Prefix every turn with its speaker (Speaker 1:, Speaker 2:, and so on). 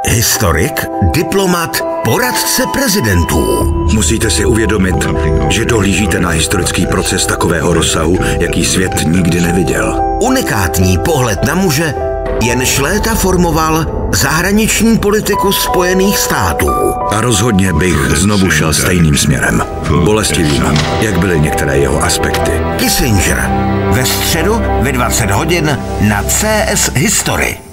Speaker 1: Historik, diplomat, poradce prezidentů.
Speaker 2: Musíte si uvědomit, že dohlížíte na historický proces takového rozsahu, jaký svět nikdy neviděl.
Speaker 1: Unikátní pohled na muže, jenž léta formoval zahraniční politiku Spojených států.
Speaker 2: A rozhodně bych znovu šel stejným směrem. Bolestivým, jak byly některé jeho aspekty.
Speaker 1: Kissinger. Ve středu ve 20 hodin na CS History.